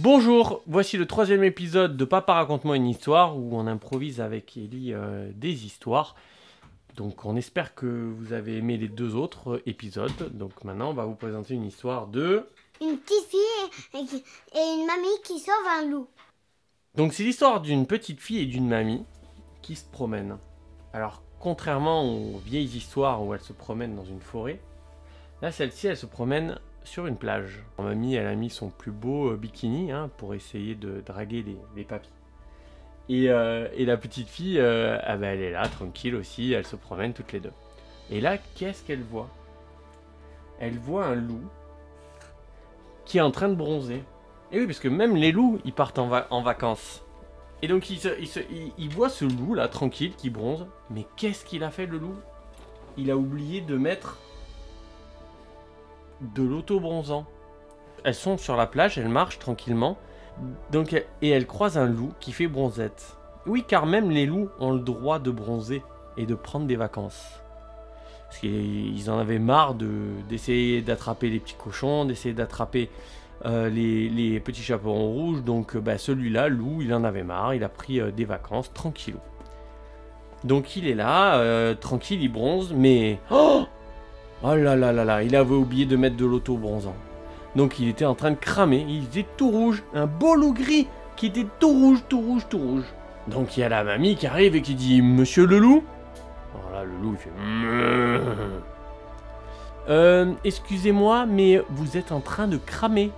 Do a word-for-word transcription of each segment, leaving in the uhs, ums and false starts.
Bonjour, voici le troisième épisode de Papa raconte-moi une histoire où on improvise avec Ellie euh, des histoires. Donc on espère que vous avez aimé les deux autres épisodes. Donc maintenant on va vous présenter une histoire de... Une petite fille et, et une mamie qui sauve un loup. Donc c'est l'histoire d'une petite fille et d'une mamie qui se promènent. Alors contrairement aux vieilles histoires où elles se promènent dans une forêt, là celle-ci elle se promène sur une plage. Ma mamie elle a mis son plus beau bikini hein, pour essayer de draguer les, les papis. Et, euh, et la petite fille, euh, ah bah, elle est là tranquille aussi, elle se promène toutes les deux. Et là qu'est-ce qu'elle voit? Elle voit un loup qui est en train de bronzer. Et oui, parce que même les loups, ils partent en, va en vacances. Et donc, il, se, il, se, il, il voit ce loup, là, tranquille, qui bronze. Mais qu'est-ce qu'il a fait, le loup? Il a oublié de mettre de l'auto-bronzant. Elles sont sur la plage, elles marchent tranquillement. Donc, et elles croisent un loup qui fait bronzette. Oui, car même les loups ont le droit de bronzer et de prendre des vacances. Parce qu'ils en avaient marre d'essayer de, d'attraper les petits cochons, d'essayer d'attraper euh, les, les petits chaperons rouges. Donc bah, celui-là, loup, il en avait marre, il a pris euh, des vacances, tranquillou. Donc il est là, euh, tranquille, il bronze, mais... Oh, oh là là là là, il avait oublié de mettre de l'auto-bronzant. Donc il était en train de cramer, il était tout rouge, un beau loup gris qui était tout rouge, tout rouge, tout rouge. Donc il y a la mamie qui arrive et qui dit « Monsieur le loup ?» Alors là, le loup, il fait... Euh, excusez-moi, mais vous êtes en train de cramer.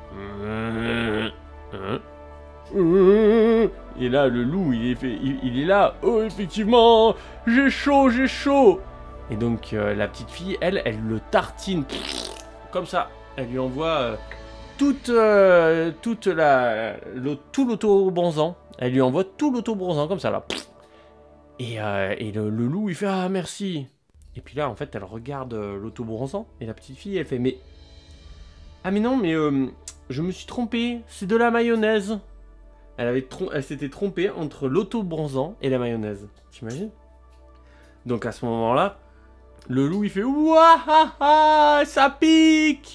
Et là, le loup, il est, fait, il, il est là. Oh, effectivement, j'ai chaud, j'ai chaud. Et donc, euh, la petite fille, elle, elle le tartine. Comme ça. Elle lui envoie euh, toute, euh, toute la, le, tout l'auto-bronzant. Elle lui envoie tout l'auto-bronzant, comme ça, là. Et, euh, et le, le loup, il fait « Ah, merci !» Et puis là, en fait, elle regarde euh, l'auto-bronzant. Et la petite fille, elle fait « Mais... Ah, mais non, mais euh, je me suis trompée. C'est de la mayonnaise. » Elle, avait elle s'était trompée entre l'auto-bronzant et la mayonnaise. T'imagines? Donc, à ce moment-là, le loup, il fait « Ouah, ça pique !»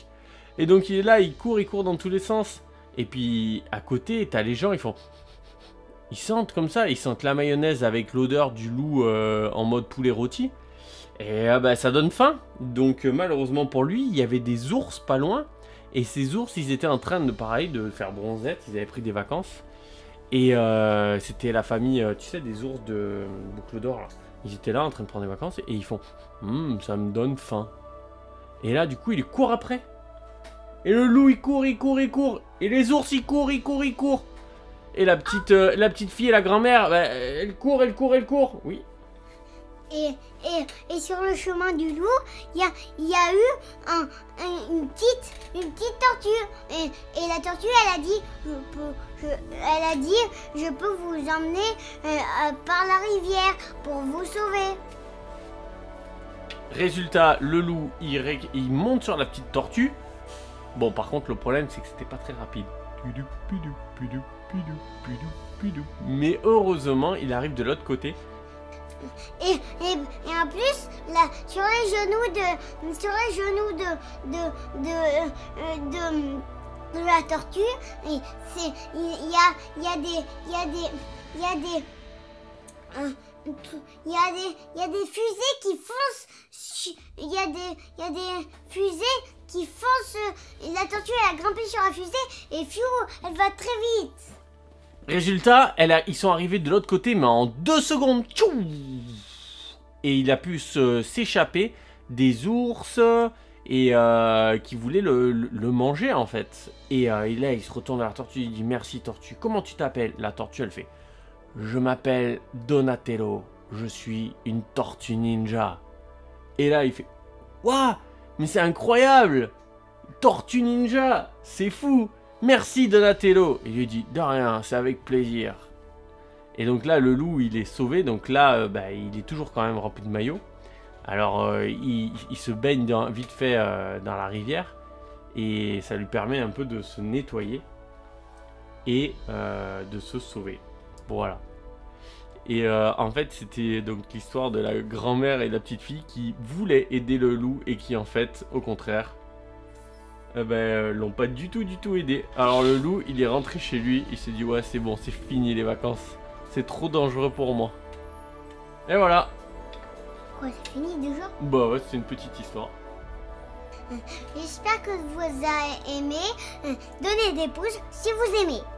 Et donc, il est là, il court, il court dans tous les sens. Et puis, à côté, t'as les gens, ils font... Ils sentent comme ça, ils sentent la mayonnaise avec l'odeur du loup euh, en mode poulet rôti. Et euh, bah, ça donne faim. Donc euh, malheureusement pour lui, il y avait des ours pas loin. Et ces ours, ils étaient en train de, pareil, de faire bronzette. Ils avaient pris des vacances. Et euh, c'était la famille, euh, tu sais, des ours de Boucle d'Or. Là. Ils étaient là en train de prendre des vacances. Et ils font, hm, ça me donne faim. Et là, du coup, il court après. Et le loup, il court, il court, il court. Et les ours, ils courent, ils courent, ils courent. Et la petite, euh, la petite fille et la grand-mère, bah, elle court, elle court, elle court. Oui. Et, et, et sur le chemin du loup, il y a, y a eu un, un, une, petite, une petite tortue. Et, et la tortue, elle a dit, je peux, je, elle a dit, je peux vous emmener euh, euh, par la rivière pour vous sauver. Résultat, le loup, il, il monte sur la petite tortue. Bon, par contre, le problème, c'est que c'était pas très rapide. Mais heureusement, il arrive de l'autre côté. Et, et, et en plus, là, sur les genoux de, sur les genoux de, de, de, de, de, de la tortue, il y a, il y a des, il y a des, il y a des, euh, il y a des, il y a des fusées qui foncent, il y a des, il y a des fusées qui foncent. La tortue, elle a grimpé sur la fusée et fiou, elle va très vite. Résultat, elle a, ils sont arrivés de l'autre côté, mais en deux secondes. Tchou, et il a pu s'échapper des ours et euh, qui voulaient le, le, le manger en fait. Et, euh, et là, il se retourne vers la tortue, il dit merci tortue. Comment tu t'appelles? La tortue, elle fait je m'appelle Donatello. Je suis une tortue ninja. Et là, il fait waouh, mais c'est incroyable, tortue ninja, c'est fou. Merci Donatello. Il lui dit de rien, c'est avec plaisir. Et donc là le loup il est sauvé. Donc là euh, bah, il est toujours quand même rempli de maillot. Alors euh, il, il se baigne dans, vite fait euh, dans la rivière. Et ça lui permet un peu de se nettoyer. Et euh, de se sauver. Voilà. Et euh, en fait c'était donc l'histoire de la grand-mère et de la petite fille qui voulaient aider le loup. Et qui en fait au contraire eh ben, euh, l'ont pas du tout, du tout aidé. Alors le loup, il est rentré chez lui, il s'est dit ouais c'est bon, c'est fini les vacances. C'est trop dangereux pour moi. Et voilà. Quoi, c'est fini déjà? Bah ouais, c'est une petite histoire. J'espère que vous avez aimé. Donnez des pouces si vous aimez.